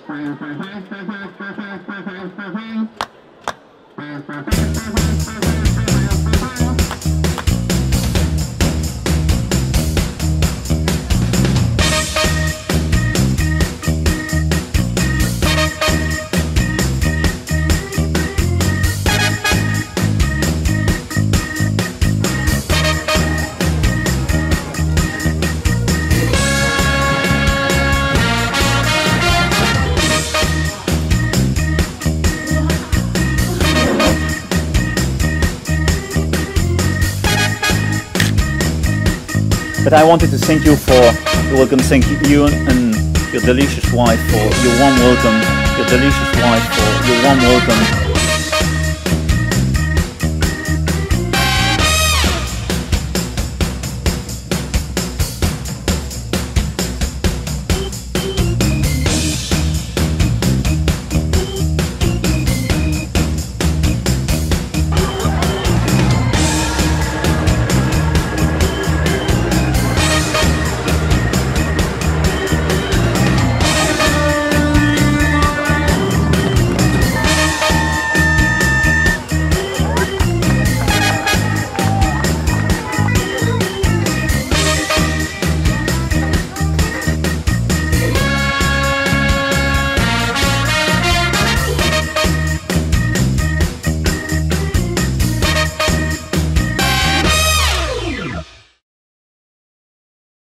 But I wanted to thank you for your welcome. Thank you and your delicious wife for your warm welcome. Your delicious wife for your warm welcome.